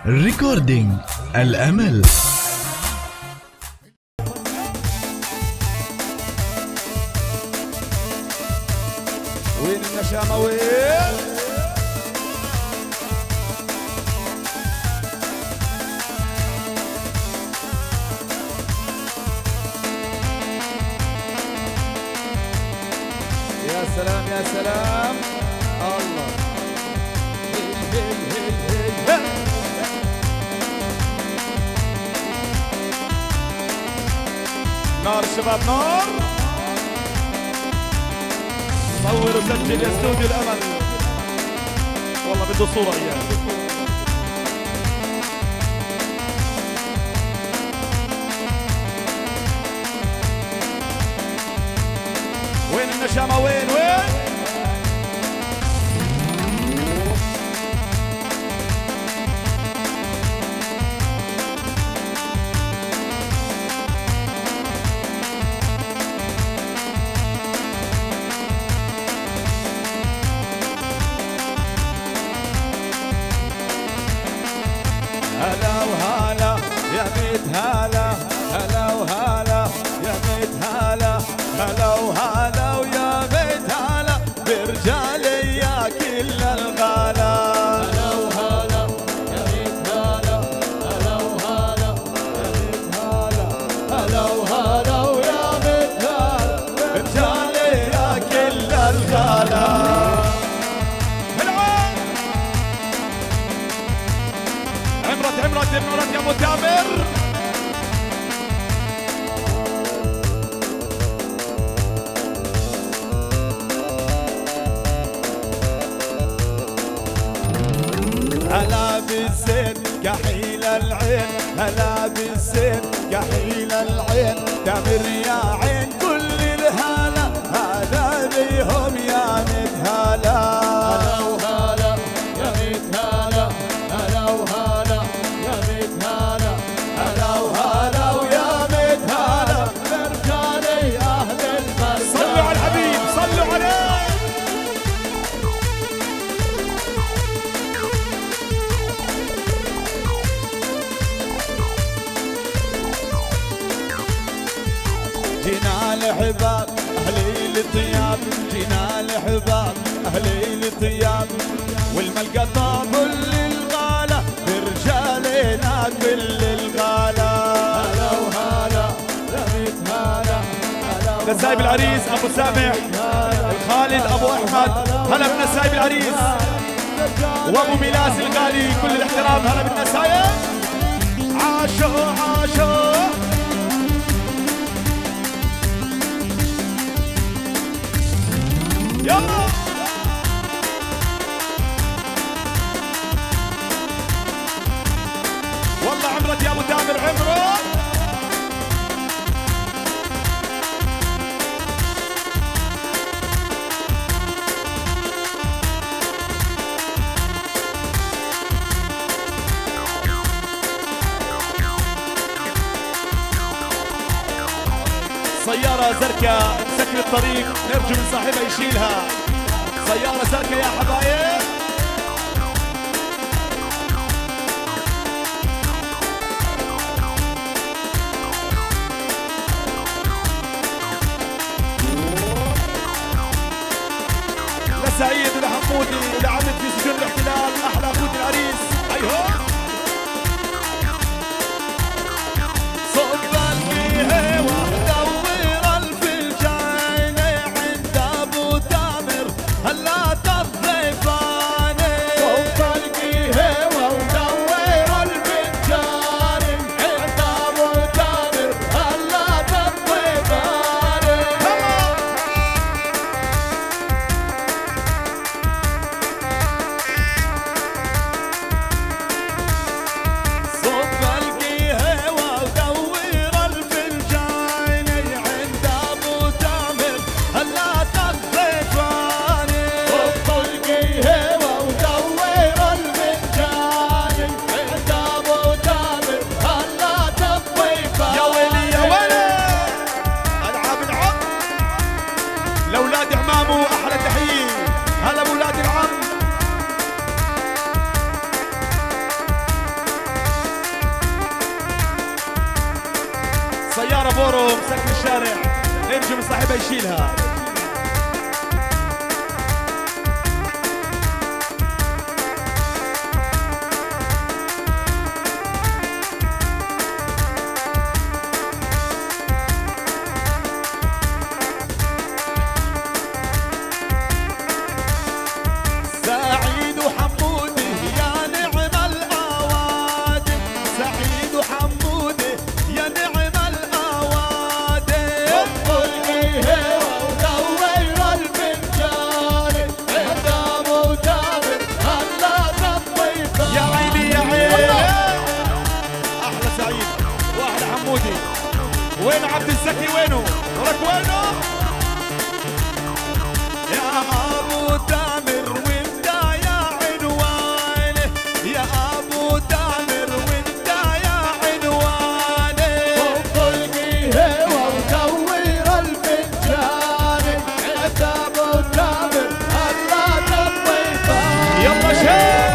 ريكوردينج الأمل. وين النشامة وين؟ يا سلام يا سلام الله. نار شباب نار. صور وسجل يا استوديو الأمل. والله بده صورة اياه. وين النشامة وين وين؟ هلا وهلا يا بيت هلا، هلا وهلا يا بيت هلا، هلا وهلا ويا بيت هلا برجالي يا كل الغلا. هلا وهلا يا بيت هلا، هلا وهلا يا بيت هلا، هلا وهلا ويا بيت هلا برجالي يا كل الغلا. عمرت يا ابو تامر. هلا بالزين كحيل العين، هلا بالزين كحيل العين، تامر يا عين كل الهلا، هلا بيهم يا متهلا. هلا وهلا يا متهلا، هلا وهلا يا متهلا، هلا وهلا ويا متهلا برجالي اهل المرسى. صلوا على الحبيب صلوا عليه. جينا الحباب اهلي الطياب، جينا الحباب اهلي الطياب، والملقى طاب للغالة برجالنا كل الغالة. هلا وهلا يا بيت هلا، هلا نسايب العريس ابو سامح الخالد ابو احمد. هلا بنسايب العريس وابو ميلاس الغالي كل الاحترام. هلا بالنسايب. عاشوا عاشوا يلا. والله عمرت يا ابو تامر عمرت. سيارة زركة مسكر الطريق، نرجو من صاحبها يشيلها. سيارة زركة يا حبايب. لسعيد ولحمودي ولعمد في سجون الاحتلال، أحلى أخوة العريس. أيوه صب القهوة ودور الفنجان عند أبو تامر هلا الضيفان. صب القهوة ودور الفنجان عند أبو تامر هلا الضيفان. سيارة بورو مسكر الشارع يرجو من صاحبها يشيلها. سعيد وحمودي يا نعم الأوادي، سعيد وحمودي يا نعم الأوادي. طفل الهوى ودور الفنجان، اهدام وتامر هلا بالضيفان. يا عيني يا عيني احلى سعيد واحلى حمودي. وين عبد الزكي وينه؟ ولك وينه؟ يا ابو تامر وانت يا عنواني، يا ابو تامر وانت يا عنواني. طفل الهوى ودور الفنجان، عند ابو تامر هلا بالضيفان. يلا شيخ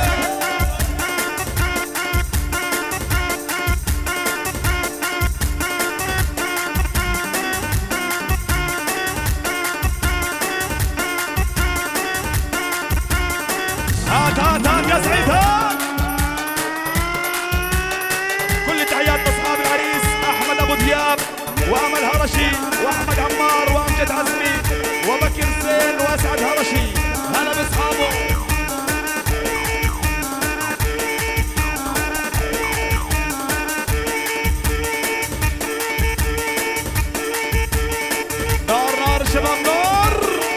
هات هات هات يا سعيد هات. كل تحياتنا اصحاب العريس احمد ابو دياب وامل هرشي واحمد عمار وامجد عزمي وبكر زين واسعد هرشي. هلا باصحابه. نار نار شباب نار.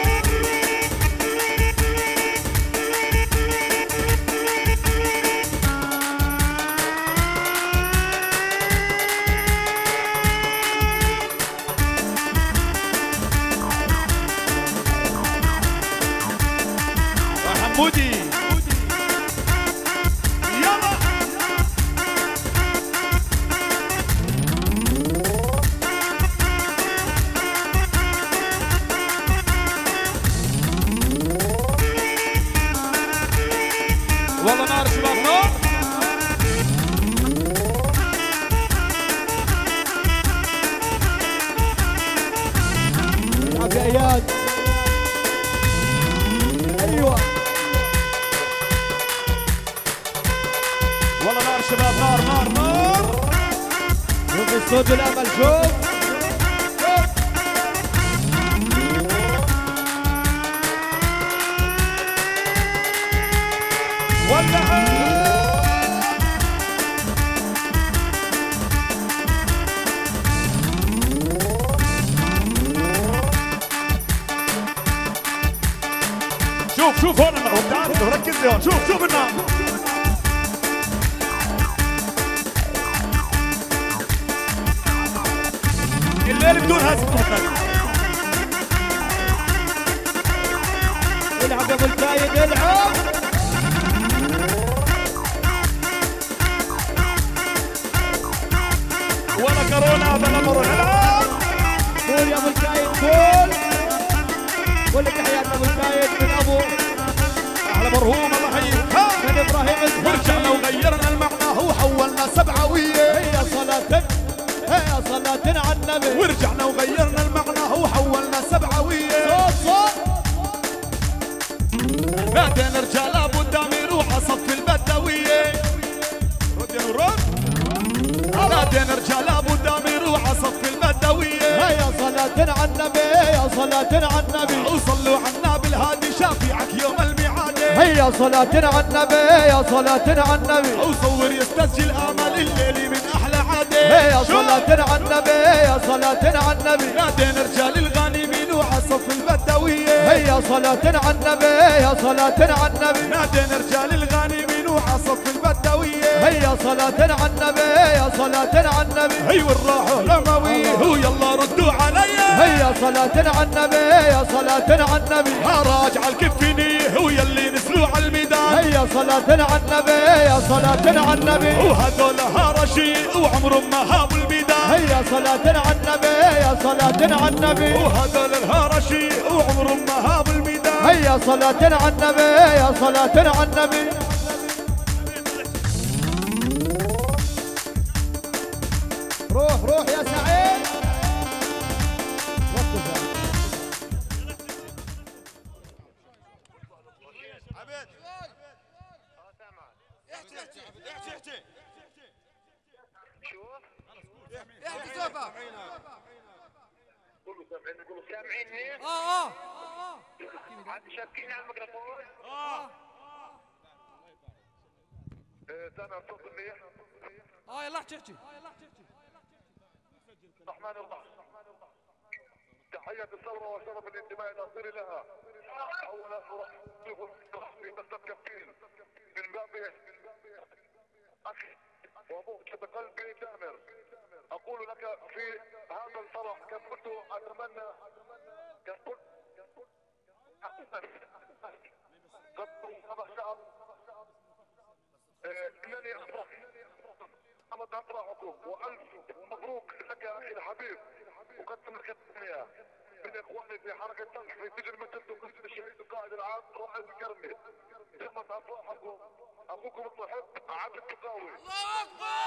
حمودي يلا والله نار شباب نار. ابي اياد ايوه والله نار شباب نار نار نار. شوف الصوت والامل شوف. ولع شوف شوف هون النار. تعال ركز لي هون. شوف شوف النار. الليل بدون هزم مختلف. العب يا ابو الفايد العب. ولا كورونا بلا مرور. العب قول يا ابو الفايد قول. قول لك تحياتنا ابو الفايد من ابو احلى مرهوم الله يحييك. من ابراهيم ورجعنا وغيرنا المعنى وحولنا سبعويه. هي صلاة هي صلاة على النبي. ورجعنا وغيرنا المعنى وحولنا سبعويه. صوت صوت. نادينا رجال ابو الدامير وعصف البدويه. رد يا نوران. نادينا رجال ابو الدامير وعصف البدويه. هي صلاة على النبي هي صلاة على النبي. وصلوا على النبي الهادي شافعك يوم الميعاد. هي صلاة على النبي هي صلاة على النبي. وصور يستسجل امل الليل من احلى عاده. هي صلاة على النبي هي صلاة على النبي. نادينا رجال الغانمين وعصف البدويه. هي صلاة على النبي هي صلاة على النبي. نادينا رجال الغانمين وعصف البدويه. هي صلاة على النبي هي صلاة على النبي. هي والراحه الاموي هو يلا ردوا علي. هي صلاة على النبي هي صلاة على النبي. هراج على الكفني هو يلي نزلوا على الميدان. هي صلاة على النبي هي صلاة على النبي. وهذول هرشي وعمرهم ما هابوا الميدان. هي صلاة على النبي هي صلاة على النبي. وهذول الهرشي وعمرهم ما هابوا الميدان. هي صلاة على النبي هي صلاة على النبي. روح روح يا سعيد. احكي سوفا. قولوا سامعيني؟ عاد شابكين على الميكروفون؟ سامع صوت منيح؟ يلا احكي. الرحمن الرحيم. تحية الثورة وشرف الانتماء الأصيل لها. أولا أرحب بالمستكفين من بابه أخي وموجب قلبي تامر. أقول لك في هذا الفرح كنت أتمنى هذا الشعب إنني أفرح أفرحكم وألف مبروك لك أخي الحبيب. أقدم لك التحية من إخواني في حركة طنح في سجن مسجد وقسم الشهيد القائد العام رائد الكرمي. تمت أفراحكم أخوكم المحب عبد التقاوي. الله أكبر.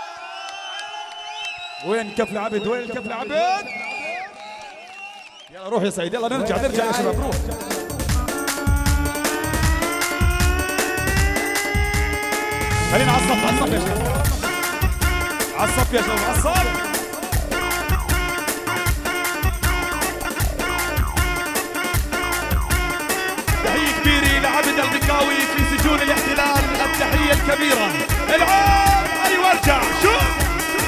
وين كف العبد؟ وين كف العبد؟ يلا روح يا سعيد، يلا نرجع يا شباب، روح. خلينا على الصف يا شباب، على الصف يا شباب، على الصف. تحية كبيرة لعبد البكاوي في سجون الاحتلال، التحية الكبيرة. العاب علي وارجع، شوف.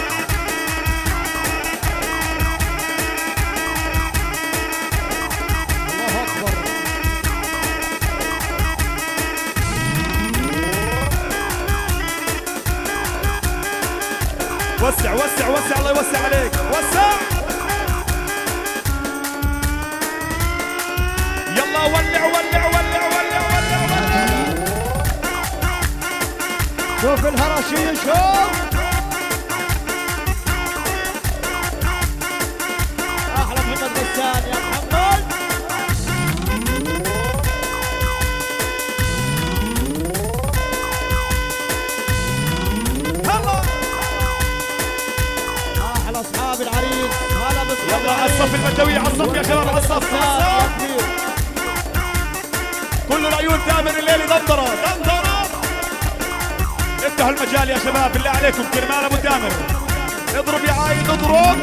وسع وسع وسع، الله يوسع عليك، وسع. يلا ولع ولع ولع ولع ولع ولع. شوف الهرشي، شوف احلى محمد غسان يا محمد. اصحاب العريس هلا بالصف. يلا على الصف البدوي، على الصف يا شباب، على الصف. كل العيون تامر الليلي دندره دندره. افتحوا المجال يا شباب بالله عليكم، كرمال ابو تامر. اضرب يا عايد اضرب.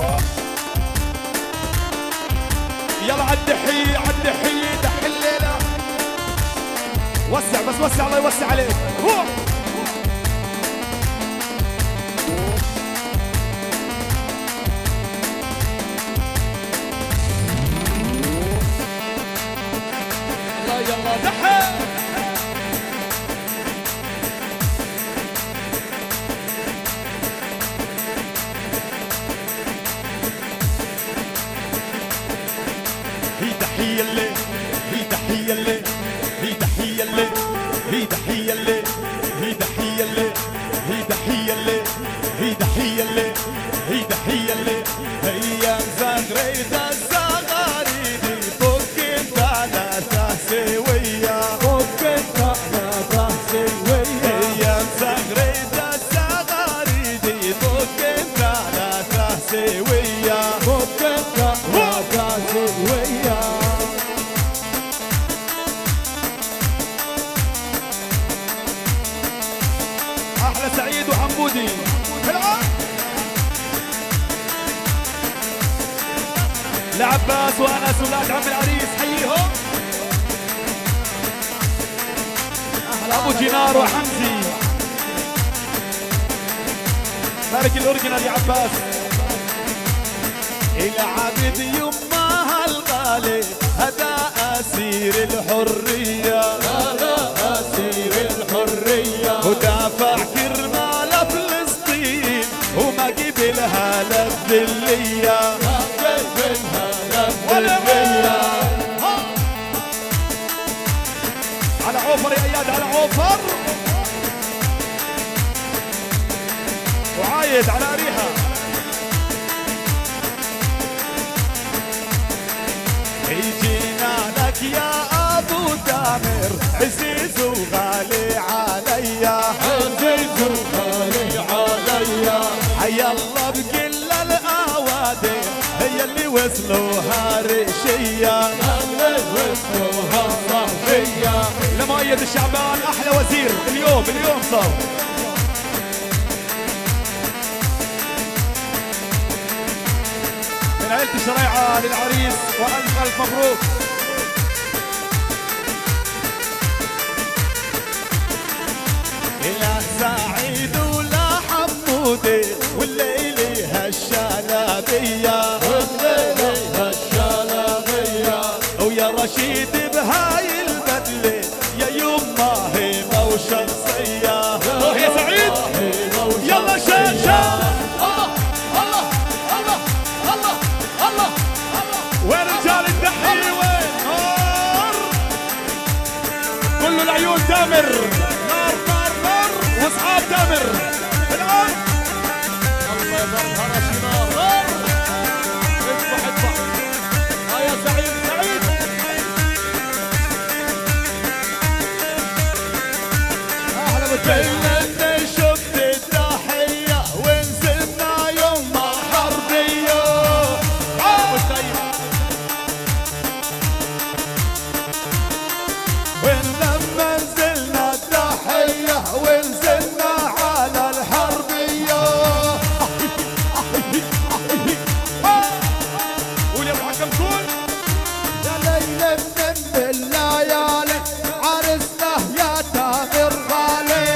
يلا على الدحيه، على الدحيه، دح الليله. وسع بس وسع، الله يوسع عليك، روح. يلا دحى. هي تحية اللي، هي تحية اللي، هي تحية اللي، هي تحية اللي، هي تحية اللي، هي تحية اللي، هي تحية اللي، هي تحية اللي. هي زغريت الزغاريدي بكت على تهسوية، بكت على تهسوية. هي زغريت الزغاريدي بكت على تهسوية، بكت على تهسوية. احلى سعيد وحمودي. لعباس وانس ولاد عم العريس حييهم. ابو جنار وحمزي. بارك الاورجنال يا عباس. العبد يمها الغالي هذا اسير الحريه، هذا اسير الحريه. ودافع كرمال فلسطين وما قبلها للذليه، ما قبلها للذليه. على عوفر يا اياد، على عوفر. وعايد على ريحه. يجينا لك يا ابو تامر، عزيز وغالي عليا، عزيز وغالي عليا. حيا الله بكل الاوادم، هي اللي وصلوها رشية وصلوها صهرية لمؤيد الشعبان أحلى وزير اليوم صار من عيلة الشريعة للعريس وألف ألف مبروك. إلى سعيد ولا حمودي والليلي هالشلبية ويا رشيد بهاي البدلة يا يما هيمة وشمسية يا سعيد يلا شان الله الله الله الله الله وين رجال التحية وين نار كله العيون تامر نار نار نار واصحاب تامر الآن الله يظهرها شنار نار اذبح اذبح يا سعيد سعيد اهلا بالتحية شفت التحية ونزلنا يوم حربية ولما نزلنا التحية ونزلنا على الحربية قول يا ابو حكم كون يا ليلة من الليالي عرسنا يا تامر غالي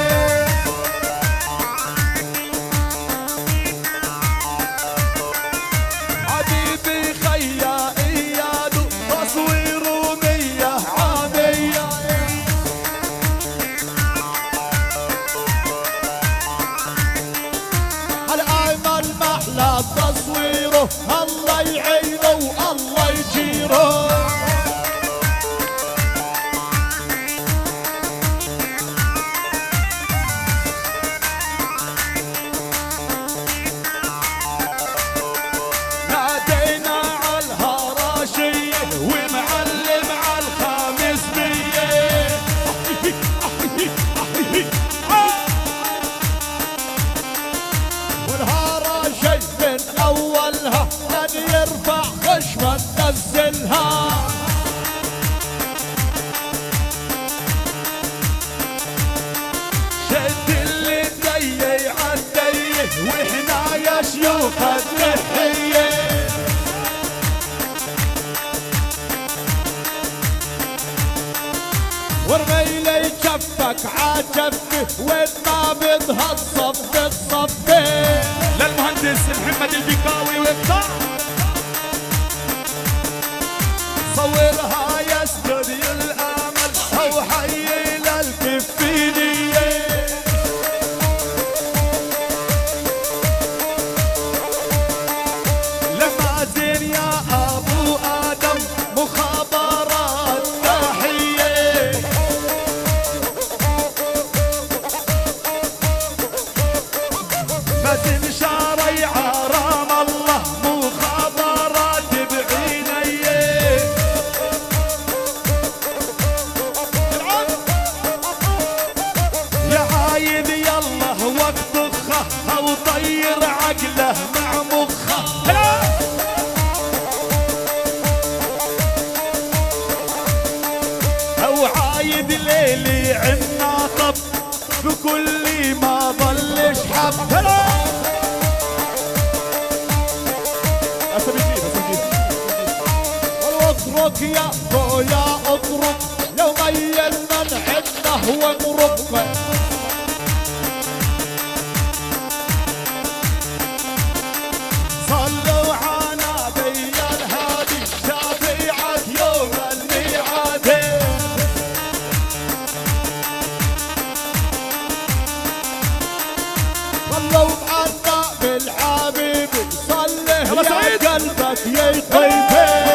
حبيبي خيا ايادو تصويره 100 عامية هالأيمن محلى تصويره الله يعينه والله يجيره نادينا عالهراشية ومعلم عالخامسمية والهراشي من أولها لن يرفع خشمة نزلها شد اللي دي عالديه واحنا يا شيوخ التحية ورميلي جفك عجفي وين ما بدها تصفي تصفي للمهندس محمد البيكاوي وقطع صورها يا استوديو الامل او حي للكفينية لما زين يا ابو ادم مخابرات تحية مازن شارع رام الله مخابرات بعينيه يا عايد يلا وقت ضخه او طير عقله مع مخه او عايد ليلي عنا طب بكل ما ضلش حب اترك يا خويا اترك لو ميل من عندنا ونرك صلوا على نبي الهادي شفيعة يوم الميعاد صلوا معنا بالحبيب صله يا قلبك يا طيبي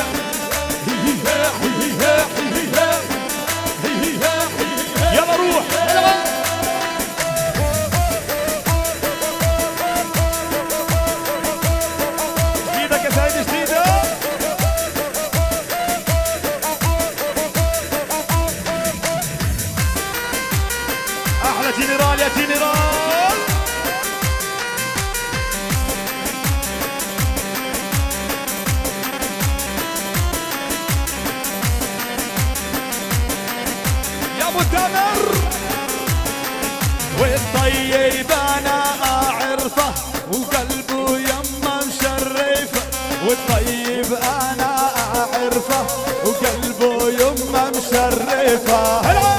يلا روح ابو تامر. والطيب انا اعرفه وقلبه يما مشرفه، والطيب انا اعرفه وقلبه يما مشرفه.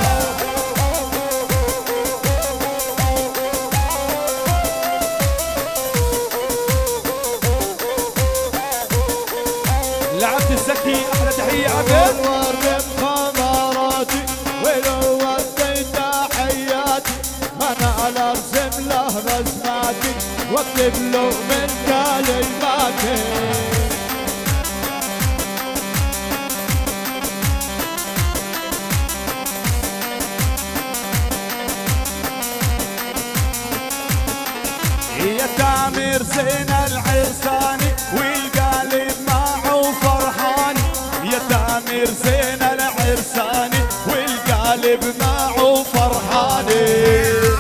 لعبد الزكي احلى تحيه عبد. ورم خماراتي ولو وديت حياتي ما انا ارسم له رسماتي واكتب له من كلماتي. يا تامر زين العرساني والقالب معه فرحاني، يا تامر زين العرساني والقالب معه فرحاني.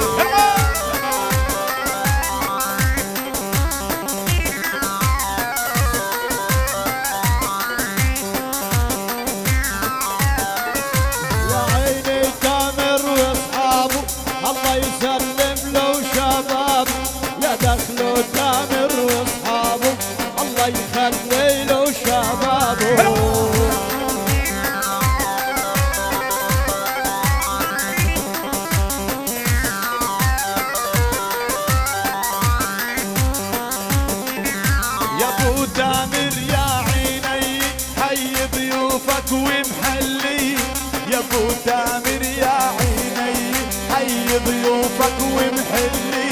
يا عيني تامر واصحابه الله يسلم له شباب، يا دخلوا تامر واصحابه الله يخلي له شبابه. يا ابو تامر يا عيني حي ضيوفك ومحلي، يا ابو تامر يا عيني حي ضيوفك ومحلي.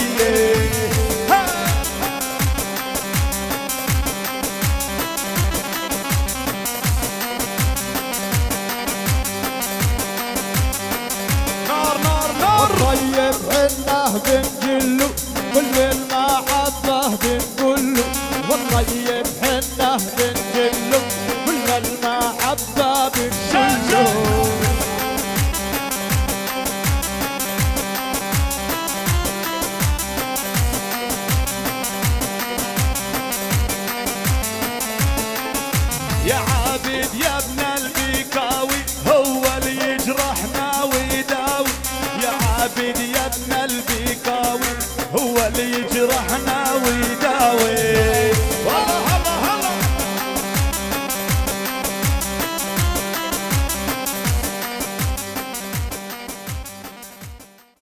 نار نار نار. طيب حنه بنجله كل المحبه بنقوله، والطيب حنه بنجله كل المحبه بنقوله. يا عابد يا ابن البيكاوي هو اللي يجرحنا ويداوي، يا عابد